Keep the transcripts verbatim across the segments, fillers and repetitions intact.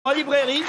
En librairie,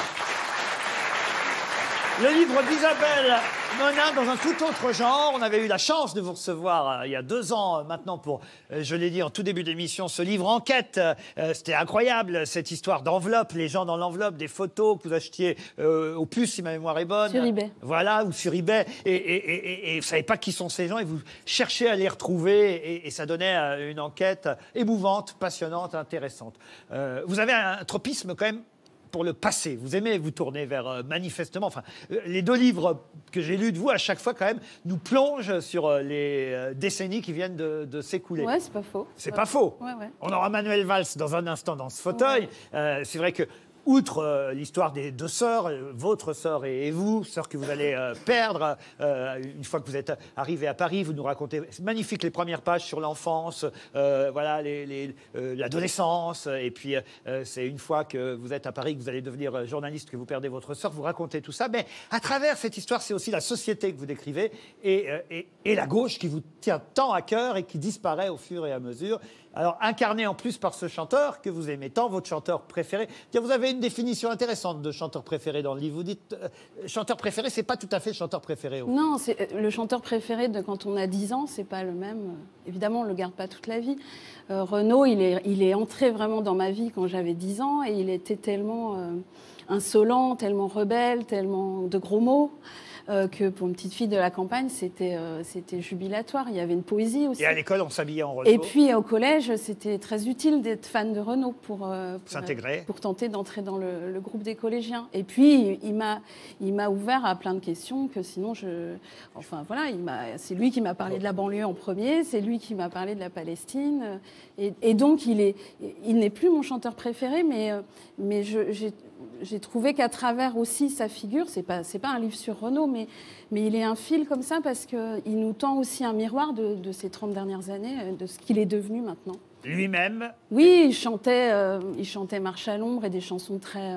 le livre d'Isabelle Monin dans un tout autre genre. On avait eu la chance de vous recevoir euh, il y a deux ans euh, maintenant pour, euh, je l'ai dit en tout début d'émission, ce livre Enquête. Euh, C'était incroyable, cette histoire d'enveloppe, les gens dans l'enveloppe, des photos que vous achetiez euh, au puce, si ma mémoire est bonne. Sur eBay. Voilà, ou sur eBay. Et, et, et, et, et vous ne savez pas qui sont ces gens et vous cherchez à les retrouver. Et, et ça donnait euh, une enquête émouvante, passionnante, intéressante. Euh, vous avez un, un tropisme quand même pour le passé. Vous aimez vous tourner vers, euh, manifestement, enfin, euh, les deux livres que j'ai lus de vous, à chaque fois, quand même, nous plongent sur euh, les euh, décennies qui viennent de, de s'écouler. Ouais, c'est pas faux. C'est ouais. pas faux. Ouais, ouais. On aura Manuel Valls dans un instant dans ce fauteuil. Ouais. Euh, c'est vrai que, outre euh, l'histoire des deux sœurs, euh, votre sœur et, et vous, sœur que vous allez euh, perdre, euh, une fois que vous êtes arrivé à Paris, vous nous racontez, c'est magnifique les premières pages sur l'enfance, euh, voilà, les, les, euh, l'adolescence, et puis euh, c'est une fois que vous êtes à Paris, que vous allez devenir journaliste, que vous perdez votre sœur, vous racontez tout ça, mais à travers cette histoire, c'est aussi la société que vous décrivez, et, euh, et, et la gauche qui vous tient tant à cœur et qui disparaît au fur et à mesure. Alors, incarné en plus par ce chanteur que vous aimez tant, votre chanteur préféré. Tiens, vous avez une définition intéressante de chanteur préféré dans le livre. Vous dites, euh, chanteur préféré, c'est pas tout à fait le chanteur préféré. Au Non, c'est, le chanteur préféré de quand on a dix ans, c'est pas le même. Évidemment, on le garde pas toute la vie. Euh, Renaud, il est, il est entré vraiment dans ma vie quand j'avais dix ans et il était tellement euh, insolent, tellement rebelle, tellement de gros mots. Euh, que pour une petite fille de la campagne, c'était euh, c'était jubilatoire. Il y avait une poésie aussi. Et à l'école, on s'habillait en Renaud. Et puis au collège, c'était très utile d'être fan de Renaud pour, euh, pour s'intégrer, pour tenter d'entrer dans le, le groupe des collégiens. Et puis il m'a il m'a ouvert à plein de questions que sinon je, enfin voilà, il m'a, c'est lui qui m'a parlé de la banlieue en premier, c'est lui qui m'a parlé de la Palestine. Et, et donc il est il n'est plus mon chanteur préféré, mais mais je, j'ai J'ai trouvé qu'à travers aussi sa figure, c'est pas c'est pas un livre sur Renaud, mais mais il est un fil comme ça parce que il nous tend aussi un miroir de, de ces trente dernières années, de ce qu'il est devenu maintenant. Lui-même. Oui, il chantait euh, il chantait Marche à l'ombre et des chansons très euh,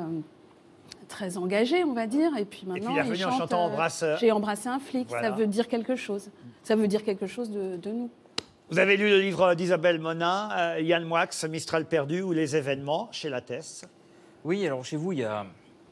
très engagées, on va dire. Et puis maintenant, et puis il est revenu il en chante, chantant euh, Embrasseur. J'ai embrassé un flic. Voilà. Ça veut dire quelque chose. Ça veut dire quelque chose de, de nous. Vous avez lu le livre d'Isabelle Monin, euh, Yann Moix, Mistral perdu ou Les événements chez Lattès. Oui, alors chez vous, il y a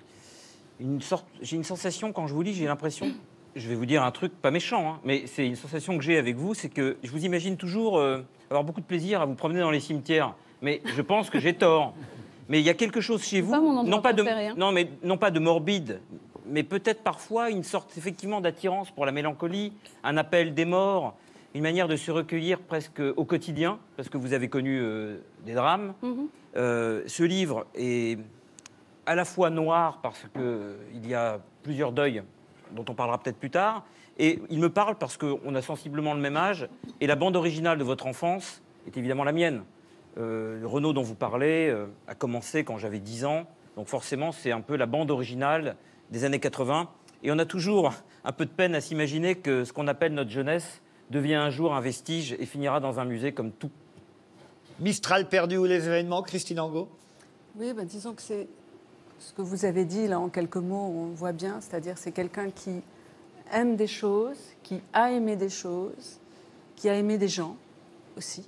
une sorte... J'ai une sensation, quand je vous lis, j'ai l'impression... Je vais vous dire un truc pas méchant, hein, mais c'est une sensation que j'ai avec vous, c'est que je vous imagine toujours euh, avoir beaucoup de plaisir à vous promener dans les cimetières. Mais je pense que j'ai tort. Mais il y a quelque chose chez vous... Pas mon endroit non, pas de, préféré, hein. non, mais, non pas de morbide, mais peut-être parfois une sorte, effectivement, d'attirance pour la mélancolie, un appel des morts, une manière de se recueillir presque au quotidien, parce que vous avez connu euh, des drames. Mm-hmm. euh, ce livre est... à la fois noir, parce qu'il y a plusieurs deuils dont on parlera peut-être plus tard, et il me parle parce qu'on a sensiblement le même âge, et la bande originale de votre enfance est évidemment la mienne. Euh, Renaud dont vous parlez euh, a commencé quand j'avais dix ans, donc forcément c'est un peu la bande originale des années quatre-vingts, et on a toujours un peu de peine à s'imaginer que ce qu'on appelle notre jeunesse devient un jour un vestige et finira dans un musée comme tout. Mistral perdu ou Les événements, Christine Angot. Oui, ben, disons que c'est... Ce que vous avez dit, là, en quelques mots, on voit bien, c'est-à-dire c'est quelqu'un qui aime des choses, qui a aimé des choses, qui a aimé des gens aussi.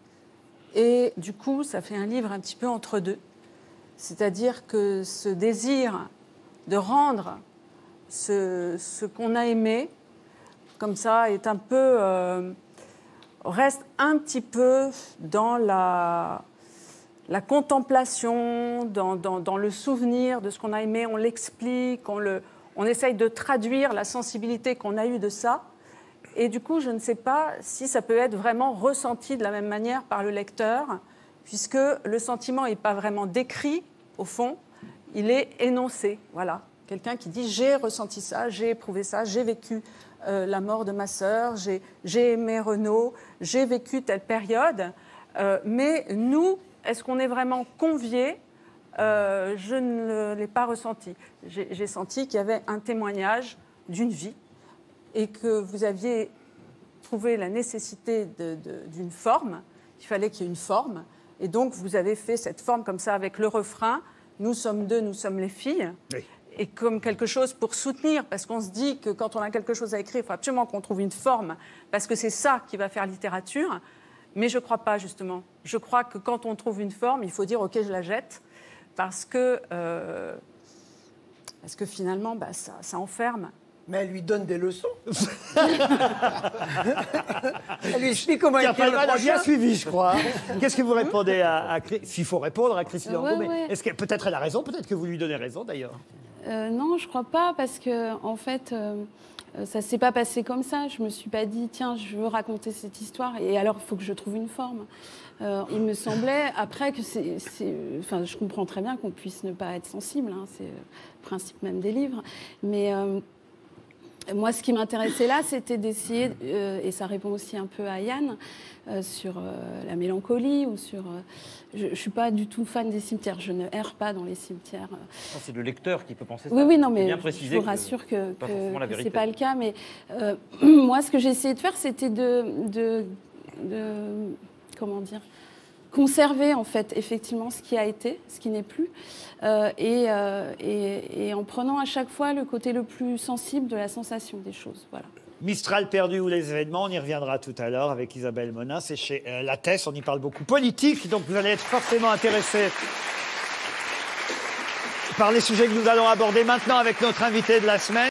Et du coup, ça fait un livre un petit peu entre deux. C'est-à-dire que ce désir de rendre ce, ce qu'on a aimé, comme ça, est un peu... Euh, reste un petit peu dans la... la contemplation, dans, dans, dans le souvenir de ce qu'on a aimé, on l'explique, on, le, on essaye de traduire la sensibilité qu'on a eue de ça. Et du coup, je ne sais pas si ça peut être vraiment ressenti de la même manière par le lecteur, puisque le sentiment n'est pas vraiment décrit, au fond, il est énoncé. Voilà, quelqu'un qui dit « j'ai ressenti ça, j'ai éprouvé ça, j'ai vécu euh, la mort de ma sœur, j'ai, j'ai aimé Renaud, j'ai vécu telle période euh, ». Mais nous... Est-ce qu'on est vraiment convié ? euh, Je ne l'ai pas ressenti. J'ai, j'ai senti qu'il y avait un témoignage d'une vie et que vous aviez trouvé la nécessité de, de, d'une forme. Il fallait qu'il y ait une forme. Et donc, vous avez fait cette forme comme ça avec le refrain « Nous sommes deux, nous sommes les filles oui. ». Et comme quelque chose pour soutenir, parce qu'on se dit que quand on a quelque chose à écrire, il faut absolument qu'on trouve une forme, parce que c'est ça qui va faire littérature. Mais je ne crois pas, justement. Je crois que quand on trouve une forme, il faut dire « ok, je la jette ». parce que, euh, parce que finalement, bah, ça, ça enferme. Mais elle lui donne des leçons. Elle lui explique comment Pierre écrire le Palmade a bien prochain. suivi, je crois. Qu'est-ce que vous répondez à, à Chris- s'il faut répondre à Christine Ouais, Angot, mais ouais. est-ce que peut-être elle a raison, peut-être que vous lui donnez raison d'ailleurs. Euh, non, je crois pas, parce que en fait, euh, euh, ça s'est pas passé comme ça. Je me suis pas dit, tiens, je veux raconter cette histoire, et alors il faut que je trouve une forme. Euh, il me semblait, après, que c'est, c'est, enfin, je comprends très bien qu'on puisse ne pas être sensible, hein, c'est le principe même des livres, mais euh, moi, ce qui m'intéressait là, c'était d'essayer, euh, et ça répond aussi un peu à Yann, euh, sur euh, la mélancolie ou sur. Euh, je ne suis pas du tout fan des cimetières. Je ne erre pas dans les cimetières. Non, c'est le lecteur qui peut penser ça. Oui, oui, non, Faut mais bien je préciser vous que rassure que, pas que, forcément la que vérité. c'est pas le cas. Mais euh, moi, ce que j'ai essayé de faire, c'était de, de, de, comment dire, conserver en fait effectivement ce qui a été, ce qui n'est plus, euh, et, euh, et, et en prenant à chaque fois le côté le plus sensible de la sensation des choses. Voilà. Mistral perdu ou les événements, on y reviendra tout à l'heure avec Isabelle Monin. C'est chez euh, Lattès, on y parle beaucoup politique, donc vous allez être forcément intéressé par les sujets que nous allons aborder maintenant avec notre invité de la semaine.